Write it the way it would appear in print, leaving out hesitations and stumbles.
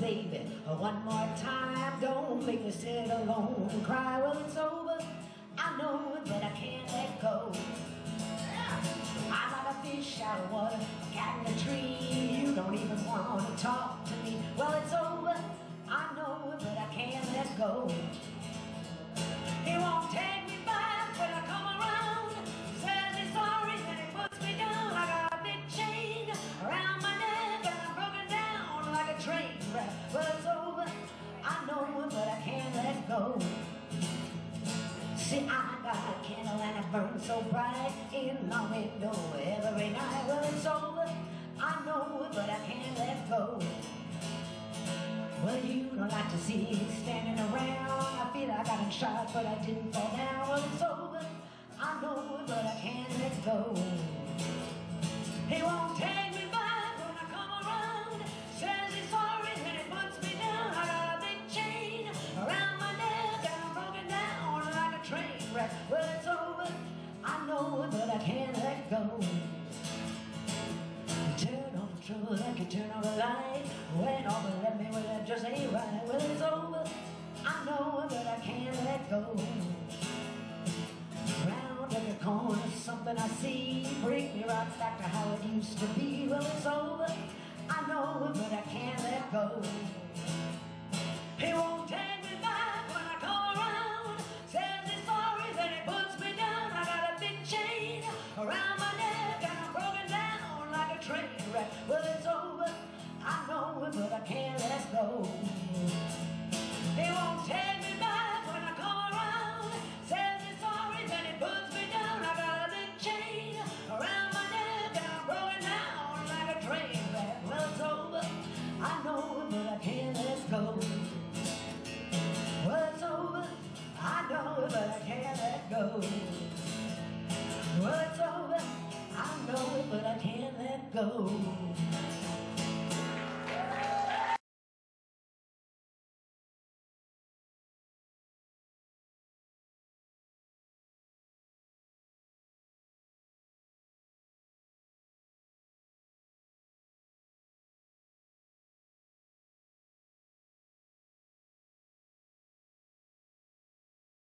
baby, one more time. Don't make me sit alone and cry. Well, it's over, I know it, but I can't let go. I'm like a fish out of water, a cat in a tree. You don't even want to talk to me. Well, it's over, I know it, but I can't let go. He won't take me back when I come around. He says he's sorry, then he puts me down. I got a big chain around my neck and I'm broken down like a train wreck. Well, it's over, I know it, but I can't let go. See, I got a candle and it burns so bright in my window every night. Well, it's over, I know it, but I can't let go. Well, you don't like to see me standing around. I feel like I got shot, but I didn't fall down. Well, it's over, I know it, but I can't let go. He won't take me back when I come around. Says he's sorry, and he puts me down. I got a big chain around my neck and I'm broken down like a train wreck. Well, it's over, I know it, but I can't let go. Turn on the trouble like you turn on the light. Went off and left me, well, that just ain't right. Well, it's over, I know it, but I can't let go. Round every corner, something I see. Bring me right back to how it used to be. Well, it's over, I know it, but I can't let go. He won't take me back when I come around. Says he's sorry, then he puts me down. I got a big chain around my neck and I'm broken down like a train wreck. Well, it's over, I know it, but I can't let go. He won't